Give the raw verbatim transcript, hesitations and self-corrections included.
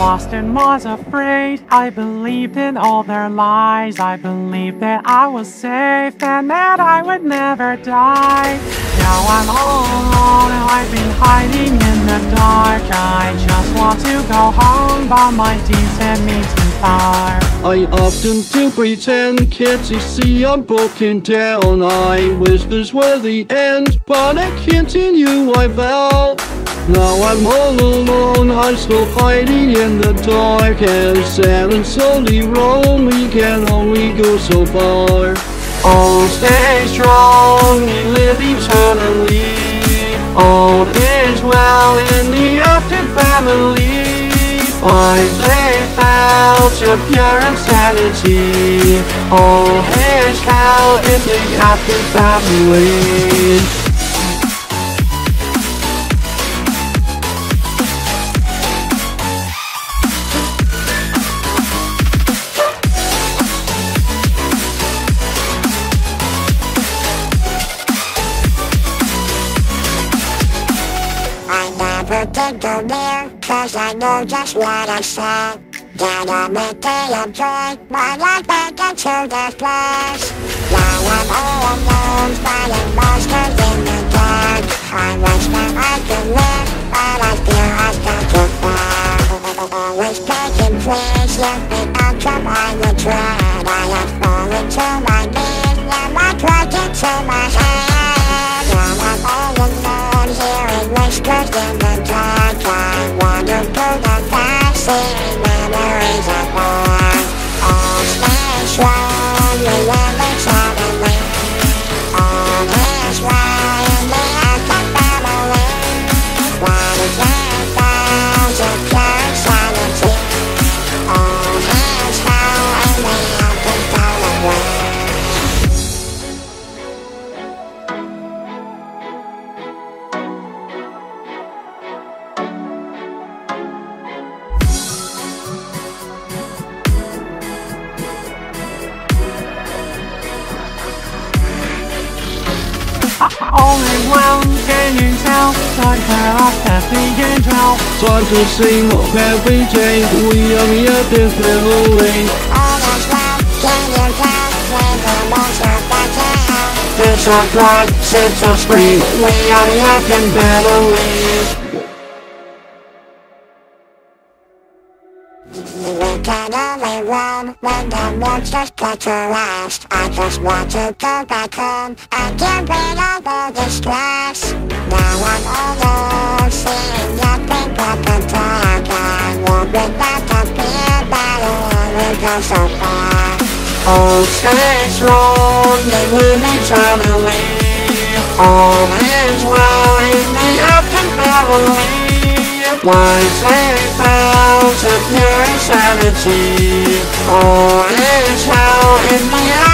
lost and was afraid. I believed in all their lies. I believed that I was safe and that I would never die. Now I'm all alone and I've been hiding in the dark. I just want to go home, but my deeds send me too far. I often do pretend, can't you see I'm broken down? I wish this were the end, but I continue, I vow. Now I'm all alone, I'm still hiding in the dark. And sad and slowly roam, we can only go so far. Oh, stay strong, we live eternally. All is well in the Afton family. Boys, they found your pure insanity. All is hell in the Afton family. I did go there, cause I know just what I said. That I'm a day of joy, my life back into the flesh. Now I'm all alone, fighting monsters in the dark. I wish that I could live, but I fear I got too far. Always taking place, yet the outcome I would dread. I have fallen to my knees, and my pride into my head. Now I'm all alone, hearing whispers in the dark. I wander through the past, seeing memories of war. All stay strong, we live eternally. All is well in the Afton family. What is there found to pure insanity? All is hell in the Afton family. Only well can you tell, but there are happy and tell. Time to sing of every day, we are the Afton family. All is well, can you tell, when the monster back to hell. It's our blood, since our spring, we are the Afton family. We can only run when the monsters put to rest. I just want to go back home and get rid of all the stress. Now I'm all alone, seeing nothing but the dark. I won't be back to fear, but I will go so far. Oh, stay strong, they live eternally. All is well in the Afton family. Once they found to pure insanity, all is hell in the